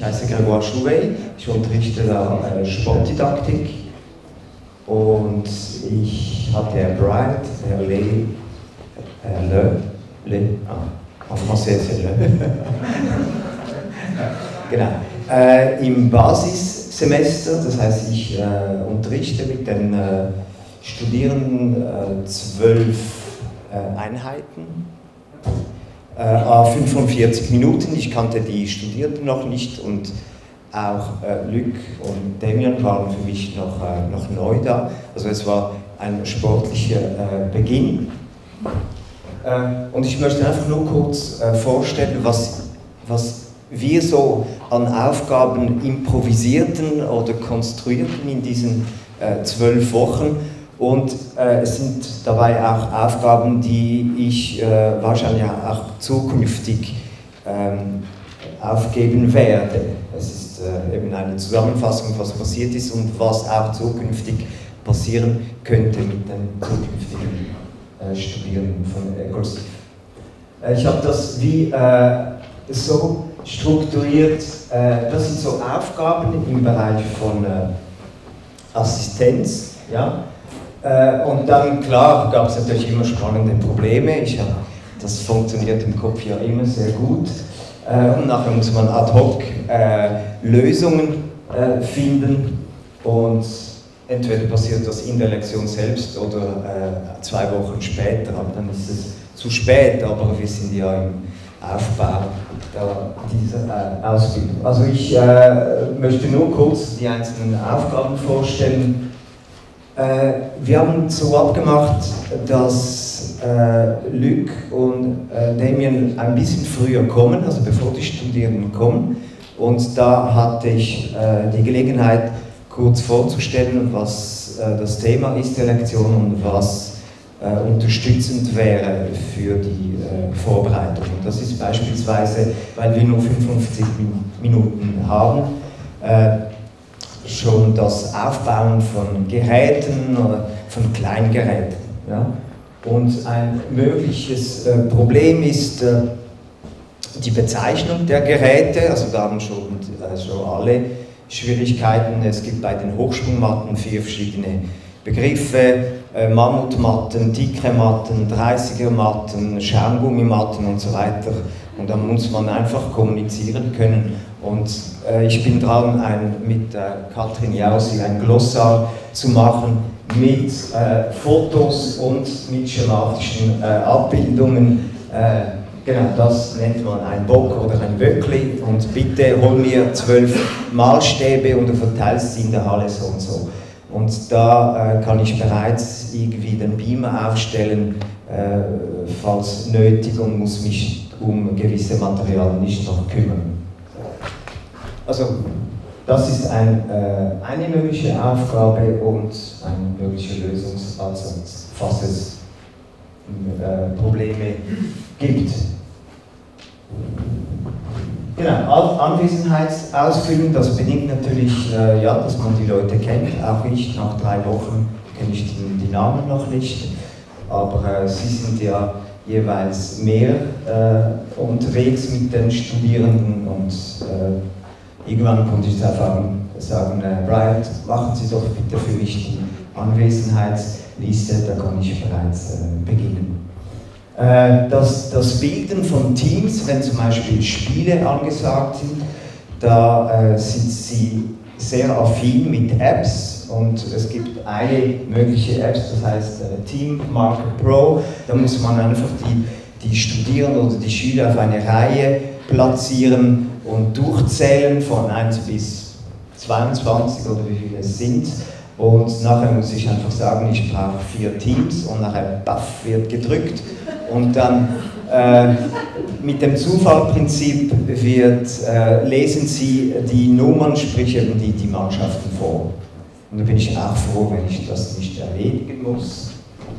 heiße Grégoire Chouvet, ich unterrichte da Sportdidaktik und ich hatte Herr Bright, Herr en français c'est Le, genau, im Basissemester, das heißt ich unterrichte mit den Studierenden 12 Einheiten. 45 Minuten, ich kannte die Studierenden noch nicht und auch Luc und Damian waren für mich noch neu da. Also es war ein sportlicher Beginn. Und ich möchte einfach nur kurz vorstellen, was wir so an Aufgaben improvisierten oder konstruierten in diesen 12 Wochen. Und es sind dabei auch Aufgaben, die ich wahrscheinlich auch zukünftig aufgeben werde. Es ist eben eine Zusammenfassung, was passiert ist und was auch zukünftig passieren könnte mit den zukünftigen Studierenden von Ecosif. Ich habe das wie so strukturiert, das sind so Aufgaben im Bereich von Assistenz, ja. Und dann, klar, gab es natürlich immer spannende Probleme. Das funktioniert im Kopf ja immer sehr gut. Und nachher muss man ad hoc Lösungen finden. Und entweder passiert das in der Lektion selbst oder 2 Wochen später. Aber dann ist es zu spät. Aber wir sind ja im Aufbau dieser Ausbildung. Also ich möchte nur kurz die einzelnen Aufgaben vorstellen. Wir haben so abgemacht, dass Luc und Damian ein bisschen früher kommen, also bevor die Studierenden kommen. Und da hatte ich die Gelegenheit, kurz vorzustellen, was das Thema ist der Lektion und was unterstützend wäre für die Vorbereitung. Das ist beispielsweise, weil wir nur 55 Minuten haben, schon das Aufbauen von Geräten oder von Kleingeräten. Ja? Und ein mögliches Problem ist die Bezeichnung der Geräte, also da haben schon alle Schwierigkeiten. Es gibt bei den Hochsprungmatten 4 verschiedene Begriffe, Mammutmatten, dicke Matten, 30er Matten, Schaumgummimatten und so weiter. Und da muss man einfach kommunizieren können. Und ich bin dran, mit Katrin Jausi ein Glossar zu machen mit Fotos und mit schematischen Abbildungen. Genau, das nennt man ein Bock oder ein Böckli. Und bitte hol mir 12 Maßstäbe und du verteilst sie in der Halle so und so. Und da kann ich bereits irgendwie den Beamer aufstellen, falls nötig, und muss mich um gewisse Materialien nicht noch kümmern. Also, das ist eine mögliche Aufgabe und ein möglicher Lösungsansatz, falls es Probleme gibt. Genau, Anwesenheitsausfüllen, das bedingt natürlich, ja, dass man die Leute kennt. Auch ich, nach 3 Wochen kenne ich die Namen noch nicht, aber sie sind ja jeweils mehr unterwegs mit den Studierenden und irgendwann konnte ich sagen, Brian, machen Sie doch bitte für mich die Anwesenheitsliste, da kann ich bereits beginnen. Das Bilden von Teams, wenn zum Beispiel Spiele angesagt sind, da sind sie sehr affin mit Apps und es gibt eine mögliche App, das heißt Team Marker Pro. Da muss man einfach die Studierenden oder die Schüler auf eine Reihe platzieren und durchzählen von 1 bis 22 oder wie viele es sind. Und nachher muss ich einfach sagen, ich brauche 4 Teams und nachher baff wird gedrückt. Und dann mit dem Zufallprinzip lesen Sie die Nummern, sprich eben die Mannschaften vor. Und da bin ich auch froh, wenn ich das nicht erledigen muss.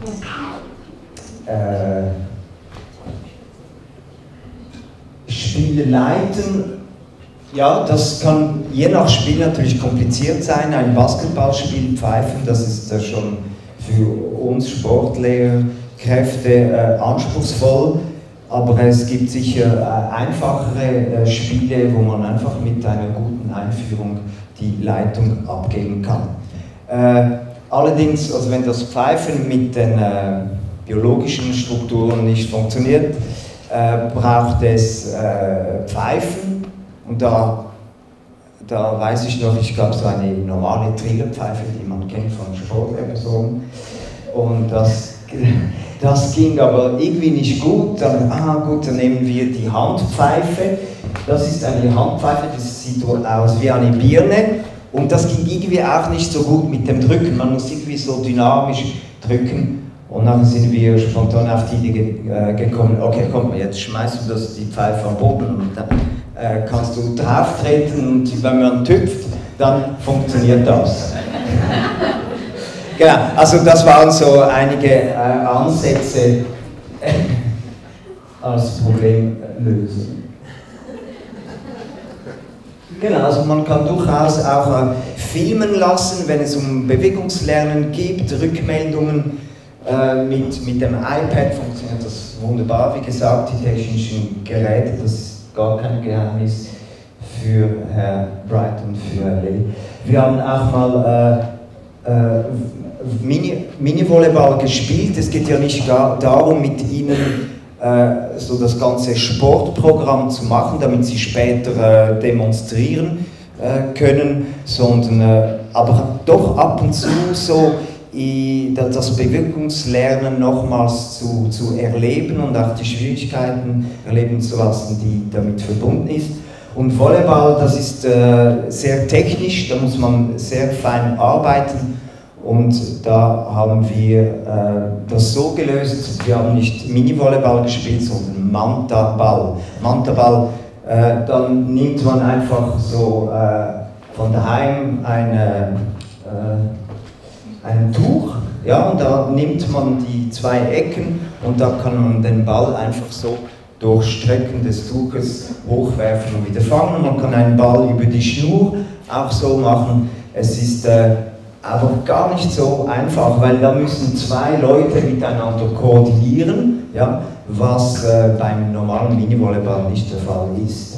Spiele leiten. Ja, das kann je nach Spiel natürlich kompliziert sein. Ein Basketballspiel pfeifen, das ist schon für uns Sportlehrkräfte anspruchsvoll. aber es gibt sicher einfachere Spiele, wo man einfach mit einer guten Einführung die Leitung abgeben kann. Allerdings, also wenn das Pfeifen mit den biologischen Strukturen nicht funktioniert, braucht es Pfeifen, und da weiß ich noch, ich gab so eine normale Trillerpfeife, die man kennt von Sportepisoden, und das ging aber irgendwie nicht gut. Dann nehmen wir die Handpfeife. Das ist eine Handpfeife, das sieht wohl aus wie eine Birne, und das ging irgendwie auch nicht so gut mit dem Drücken. Man muss irgendwie so dynamisch drücken, und dann sind wir spontan auf die Idee gekommen, okay, komm, jetzt schmeißt du die Pfeife am Boden und dann kannst du drauf treten, und wenn man tüpft, dann funktioniert das. Genau, also das waren so einige Ansätze als Problemlösung. Genau, also man kann durchaus auch filmen lassen, wenn es um Bewegungslernen geht, Rückmeldungen. Mit dem iPad funktioniert das wunderbar, wie gesagt, die technischen Geräte, das ist gar kein Geheimnis für Herr Bright und für Herr Lely. Wir haben auch mal Mini-Volleyball gespielt. Es geht ja nicht darum, mit Ihnen so das ganze Sportprogramm zu machen, damit Sie später demonstrieren können, sondern aber doch ab und zu so das Bewegungslernen nochmals zu erleben und auch die Schwierigkeiten erleben zu lassen, die damit verbunden ist. Und Volleyball, das ist sehr technisch, da muss man sehr fein arbeiten, und da haben wir das so gelöst, wir haben nicht Mini-Volleyball gespielt, sondern Manta-Ball. Manta-Ball, dann nimmt man einfach so von daheim ein Tuch, ja, und da nimmt man die zwei Ecken, und da kann man den Ball einfach so durch Strecken des Tuches hochwerfen und wieder fangen. Man kann einen Ball über die Schnur auch so machen. Es ist aber gar nicht so einfach, weil da müssen zwei Leute miteinander koordinieren, ja, was beim normalen Mini-Volleyball nicht der Fall ist.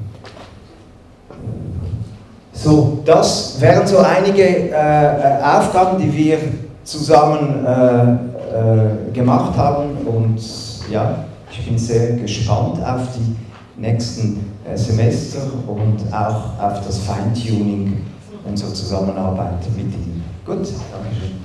So, das wären so einige Aufgaben, die wir zusammen gemacht haben, und ja, ich bin sehr gespannt auf die nächsten Semester und auch auf das Feintuning unserer Zusammenarbeit mit Ihnen. Gut, danke schön.